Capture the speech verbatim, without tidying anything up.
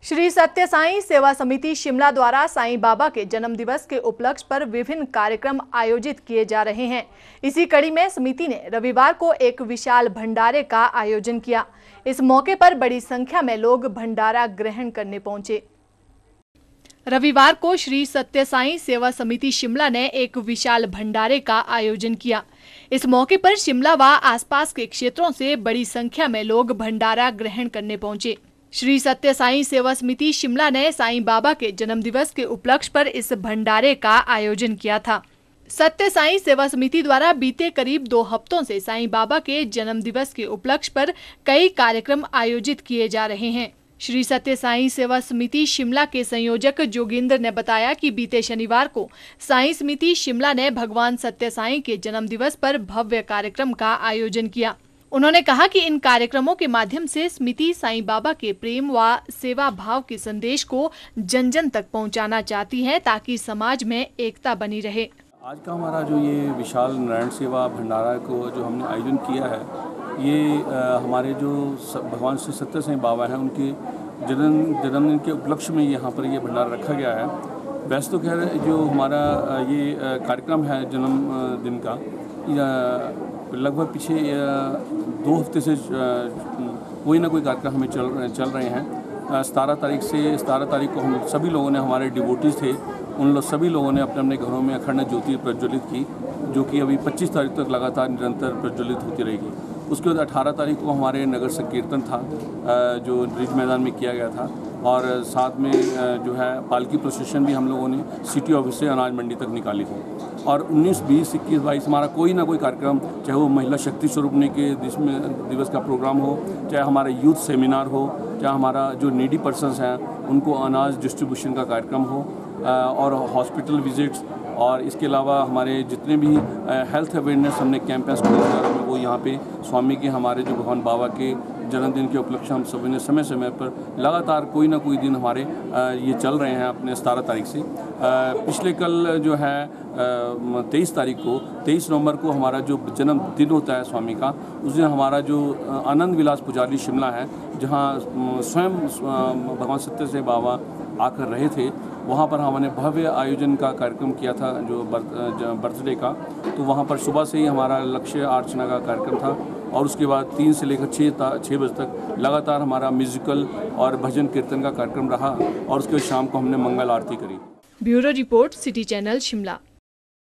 श्री सत्य साईं सेवा समिति शिमला द्वारा साईं बाबा के जन्म दिवस के उपलक्ष्य पर विभिन्न कार्यक्रम आयोजित किए जा रहे हैं। इसी कड़ी में समिति ने रविवार को एक विशाल भंडारे का आयोजन किया। इस मौके पर बड़ी संख्या में लोग भंडारा ग्रहण करने पहुंचे। रविवार को श्री सत्य साईं सेवा समिति शिमला ने एक विशाल भंडारे का आयोजन किया। इस मौके पर शिमला व आसपास के क्षेत्रों से बड़ी संख्या में लोग भंडारा ग्रहण करने पहुंचे। श्री सत्य साईं सेवा समिति शिमला ने साईं बाबा के जन्म दिवस के उपलक्ष्य पर इस भंडारे का आयोजन किया था। सत्य साईं सेवा समिति द्वारा बीते करीब दो हफ्तों से साईं बाबा के जन्म दिवस के उपलक्ष्य पर कई कार्यक्रम आयोजित किए जा रहे हैं। श्री सत्य साईं सेवा समिति शिमला के संयोजक जोगिंदर ने बताया कि बीते शनिवार को साईं समिति शिमला ने भगवान सत्य साईं के जन्म दिवस पर भव्य कार्यक्रम का आयोजन किया। उन्होंने कहा कि इन कार्यक्रमों के माध्यम से समिति साईं बाबा के प्रेम व सेवा भाव के संदेश को जन जन तक पहुंचाना चाहती है ताकि समाज में एकता बनी रहे। आज का हमारा जो ये विशाल नारायण सेवा भंडारा को जो हमने आयोजन किया है, ये आ, हमारे जो भगवान श्री सत्य साईं बाबा हैं उनके जन्म जन्मदिन के उपलक्ष्य में यहाँ पर ये भंडारा रखा गया है। वैसे तो खैर जो हमारा ये कार्यक्रम है जन्मदिन का, लगभग पीछे दो हफ्ते से कोई ना कोई कार्यक्रम हमें चल चल रहे हैं। सतारह तारीख से सतारह तारीख को हम सभी लोगों ने, हमारे डिवोटीज थे, उन लोग सभी लोगों ने अपने अपने घरों में अखंड ज्योति प्रज्वलित की, जो कि अभी पच्चीस तारीख तक लगातार निरंतर प्रज्वलित होती रहेगी। उसके बाद अठारह तारीख को हमारे नगर संकीर्तन था जो रिज मैदान में किया गया था, और साथ में जो है पालकी प्रोसेशन भी हम लोगों ने सिटी ऑफिस से अनाज मंडी तक निकाली थी। और उन्नीस, बीस, इक्कीस, बाईस हमारा कोई ना कोई कार्यक्रम, चाहे वो महिला शक्ति स्वरूपने के दिवस का प्रोग्राम हो, चाहे हमारा यूथ सेमिनार हो, चाहे हमारा जो नीडी पर्सन्स हैं उनको अनाज डिस्ट्रीब्यूशन का कार्यक्रम हो, और हॉस्पिटल विजिट्स, और इसके अलावा हमारे जितने भी हेल्थ अवेयरनेस हमने कैंपेन्स खोले वो यहाँ पे स्वामी के, हमारे जो भगवान बाबा के जन्मदिन के उपलक्ष्य हम सभी ने समय समय पर लगातार कोई ना कोई दिन हमारे ये चल रहे हैं। अपने सतारह तारीख से पिछले कल जो है तेईस तारीख को तेईस नवंबर को हमारा जो जन्मदिन होता है स्वामी का, उस दिन हमारा जो आनंद विलास पुजारी शिमला है, जहाँ स्वयं भगवान सत्य साईं बाबा आकर रहे थे, वहाँ पर हमने भव्य आयोजन का कार्यक्रम किया था जो बर्थडे का। तो वहाँ पर सुबह से ही हमारा लक्ष्य अर्चना का कार्यक्रम था, और उसके बाद तीन से लेकर छः छः बजे तक लगातार हमारा म्यूजिकल और भजन कीर्तन का कार्यक्रम रहा, और उसके शाम को हमने मंगल आरती करी। Bureau report, city channel Shimla.